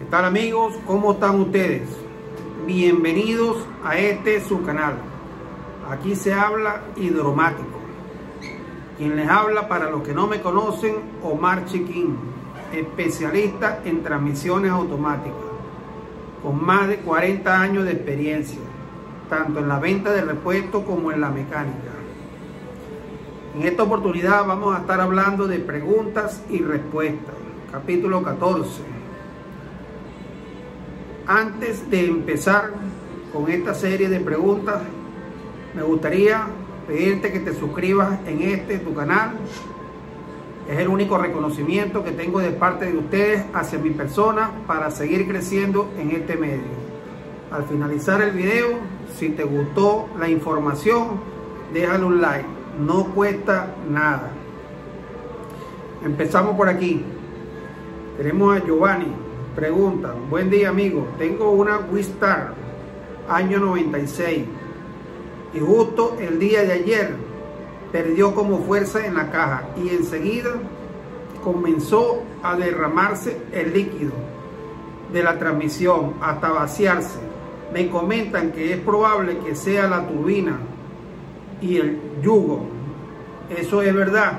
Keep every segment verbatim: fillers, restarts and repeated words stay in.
¿Qué tal, amigos? ¿Cómo están ustedes? Bienvenidos a este su canal. Aquí se habla hidromático. Quien les habla, para los que no me conocen, Omar Chiquín, especialista en transmisiones automáticas, con más de cuarenta años de experiencia, tanto en la venta de repuestos como en la mecánica. En esta oportunidad vamos a estar hablando de preguntas y respuestas, capítulo catorce. Antes de empezar con esta serie de preguntas, me gustaría pedirte que te suscribas en este tu canal. Es el único reconocimiento que tengo de parte de ustedes hacia mi persona para seguir creciendo en este medio. Al finalizar el video, si te gustó la información, déjale un like, no cuesta nada. Empezamos por aquí. Tenemos a Giovanni. Pregunta: buen día, amigo, tengo una Wistar año noventa y seis y justo el día de ayer perdió como fuerza en la caja y enseguida comenzó a derramarse el líquido de la transmisión hasta vaciarse. Me comentan que es probable que sea la turbina y el yugo. ¿Eso es verdad?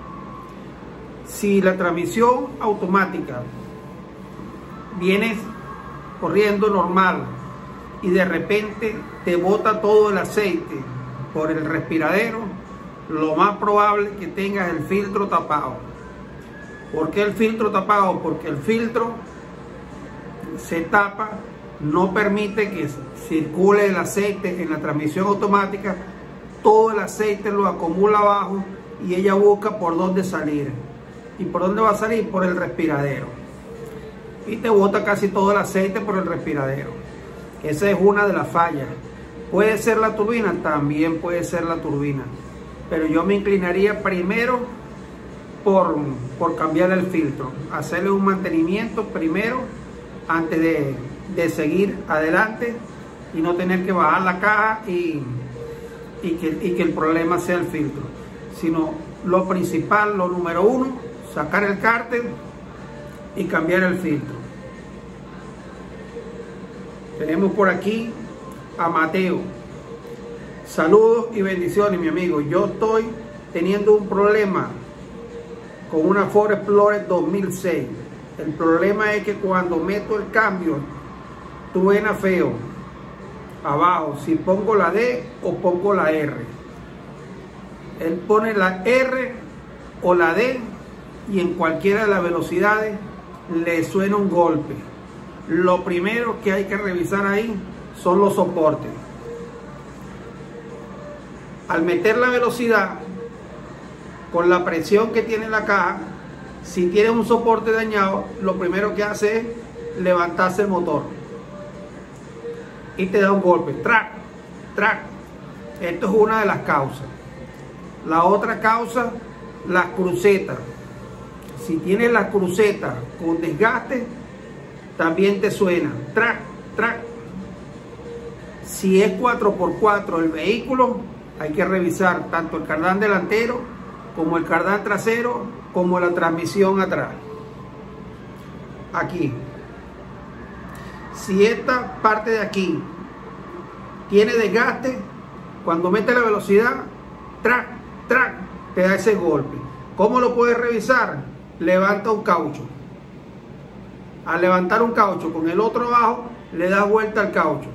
Si la transmisión automática vienes corriendo normal y de repente te bota todo el aceite por el respiradero, lo más probable es que tengas el filtro tapado. ¿Por qué el filtro tapado? Porque el filtro se tapa, no permite que circule el aceite en la transmisión automática. Todo el aceite lo acumula abajo y ella busca por dónde salir. ¿Y por dónde va a salir? Por el respiradero. Y te bota casi todo el aceite por el respiradero. Esa es una de las fallas. ¿Puede ser la turbina? También puede ser la turbina. Pero yo me inclinaría primero por, por cambiar el filtro. Hacerle un mantenimiento primero antes de, de seguir adelante y no tener que bajar la caja y, y, que, y que el problema sea el filtro. Sino lo principal, lo número uno, sacar el cárter y cambiar el filtro. Tenemos por aquí a Mateo. Saludos y bendiciones, mi amigo. Yo estoy teniendo un problema con una Ford Explorer dos mil seis. El problema es que cuando meto el cambio truena feo abajo, si pongo la D o pongo la R. Él pone la R o la D y en cualquiera de las velocidades le suena un golpe. Lo primero que hay que revisar ahí son los soportes. Al meter la velocidad con la presión que tiene la caja, si tiene un soporte dañado, lo primero que hace es levantarse el motor y te da un golpe, track, track. Esto es una de las causas. La otra causa, las crucetas. Si tienes las crucetas con desgaste, también te suena track, track. Si es cuatro por cuatro el vehículo, hay que revisar tanto el cardán delantero como el cardán trasero, como la transmisión atrás. Aquí, si esta parte de aquí tiene desgaste, cuando mete la velocidad, track, track, te da ese golpe. ¿Cómo lo puedes revisar? Levanta un caucho. Al levantar un caucho con el otro abajo, le das vuelta al caucho.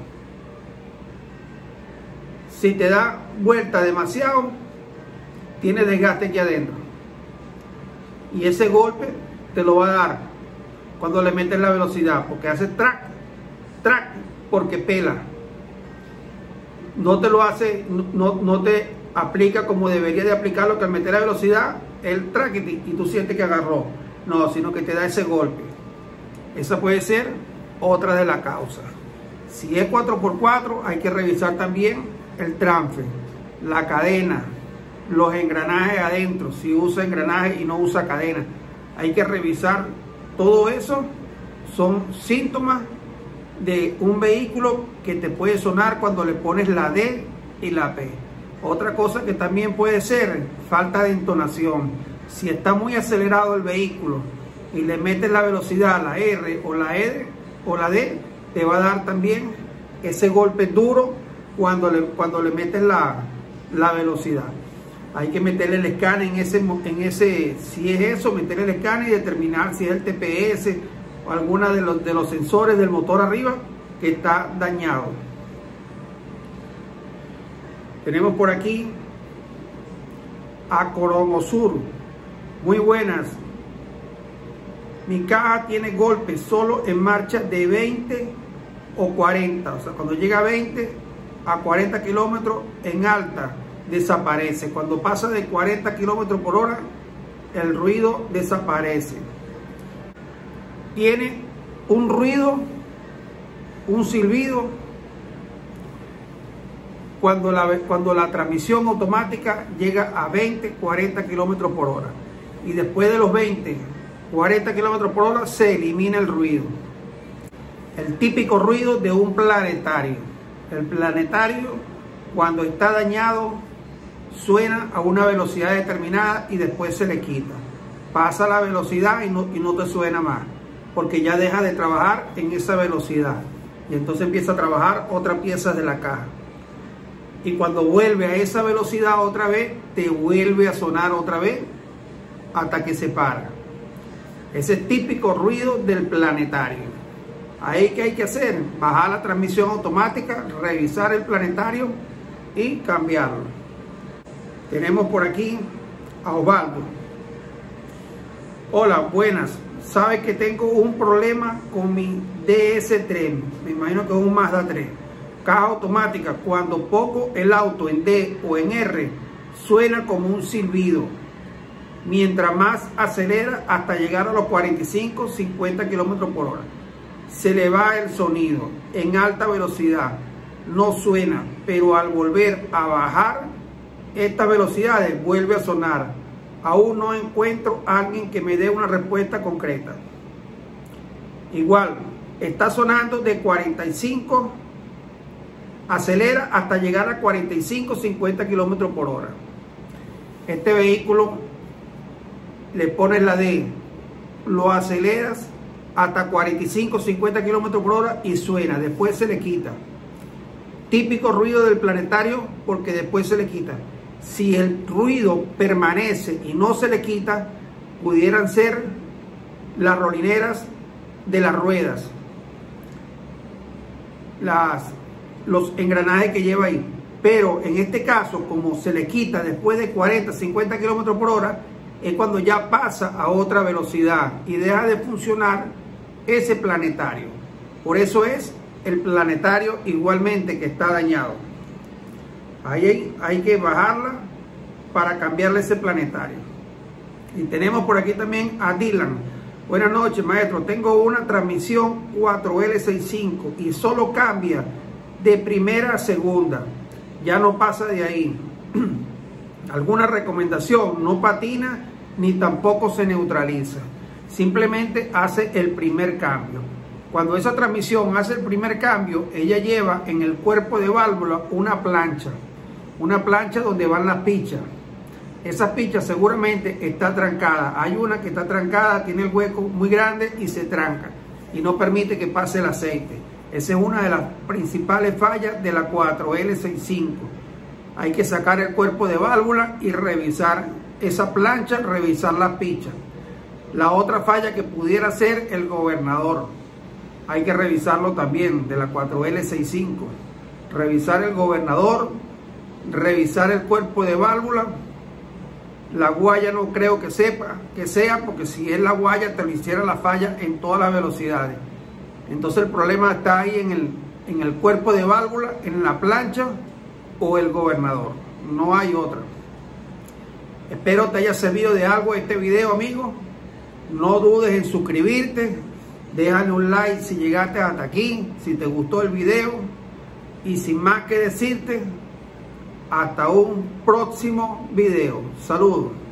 Si te da vuelta demasiado, tiene desgaste aquí adentro. Y ese golpe te lo va a dar cuando le metes la velocidad, porque hace track, track, porque pela. No te lo hace, no, no te aplica como debería de aplicarlo, que al meter la velocidad, el track y tú sientes que agarró. No, sino que te da ese golpe. Esa puede ser otra de las causas. Si es cuatro por cuatro, hay que revisar también el transfer, la cadena, los engranajes adentro. Si usa engranaje y no usa cadena, hay que revisar todo eso. Son síntomas de un vehículo que te puede sonar cuando le pones la D y la P. Otra cosa que también puede ser falta de entonación. Si está muy acelerado el vehículo y le metes la velocidad, la R o la E, o la D te va a dar también ese golpe duro cuando le, cuando le metes la, la velocidad. Hay que meterle el escáner en ese, en ese, si es eso, meterle el escáner y determinar si es el T P S o alguna de los, de los sensores del motor arriba que está dañado. Tenemos por aquí a Coromosur. Muy buenas. Mi caja tiene golpes solo en marcha de veinte o cuarenta. O sea, cuando llega a veinte a cuarenta kilómetros en alta, desaparece. Cuando pasa de cuarenta kilómetros por hora, el ruido desaparece. Tiene un ruido, un silbido, cuando la, cuando la transmisión automática llega a veinte, cuarenta kilómetros por hora. Y después de los veinte, cuarenta kilómetros por hora se elimina el ruido. El típico ruido de un planetario. El planetario, cuando está dañado, suena a una velocidad determinada y después se le quita. Pasa la velocidad y no, y no te suena más, porque ya deja de trabajar en esa velocidad. Y entonces empieza a trabajar otras piezas de la caja. Y cuando vuelve a esa velocidad otra vez, te vuelve a sonar otra vez hasta que se para. Ese típico ruido del planetario. Ahí que hay que hacer, bajar la transmisión automática, revisar el planetario y cambiarlo. Tenemos por aquí a Osvaldo. Hola, buenas. Sabes que tengo un problema con mi D S tres. Me imagino que es un Mazda tres. Caja automática. Cuando pongo el auto en D o en R, suena como un silbido. Mientras más acelera hasta llegar a los cuarenta y cinco, cincuenta kilómetros por hora. Se le va el sonido. En alta velocidad no suena, pero al volver a bajar estas velocidades vuelve a sonar. Aún no encuentro a alguien que me dé una respuesta concreta. Igual, está sonando de cuarenta y cinco, acelera hasta llegar a cuarenta y cinco, cincuenta kilómetros por hora. Este vehículo le pones la D, lo aceleras hasta cuarenta y cinco, cincuenta kilómetros por hora y suena, después se le quita. Típico ruido del planetario, porque después se le quita. Si el ruido permanece y no se le quita, pudieran ser las rolineras de las ruedas, las, los engranajes que lleva ahí. Pero en este caso, como se le quita después de cuarenta, cincuenta kilómetros por hora, es cuando ya pasa a otra velocidad y deja de funcionar ese planetario. Por eso es el planetario igualmente que está dañado. Ahí hay, hay que bajarla para cambiarle ese planetario. Y tenemos por aquí también a Dylan. Buenas noches, maestro. Tengo una transmisión cuatro L sesenta y cinco y solo cambia de primera a segunda. Ya no pasa de ahí. ¿Alguna recomendación? No patina ni tampoco se neutraliza. Simplemente hace el primer cambio. Cuando esa transmisión hace el primer cambio, ella lleva en el cuerpo de válvula una plancha. Una plancha donde van las pichas. Esa picha seguramente está trancada. Hay una que está trancada, tiene el hueco muy grande y se tranca. Y no permite que pase el aceite. Esa es una de las principales fallas de la cuatro L sesenta y cinco. Hay que sacar el cuerpo de válvula y revisar esa plancha, revisar las pichas. La otra falla que pudiera ser el gobernador. Hay que revisarlo también de la cuatro L sesenta y cinco. Revisar el gobernador, revisar el cuerpo de válvula. La guaya no creo que sepa que sea, porque si es la guaya te lo hiciera la falla en todas las velocidades. Entonces el problema está ahí en el, en el cuerpo de válvula, en la plancha o el gobernador. No hay otra. Espero te haya servido de algo este video, amigo. No dudes en suscribirte. Déjale un like si llegaste hasta aquí, si te gustó el video. Y sin más que decirte, hasta un próximo video. Saludos.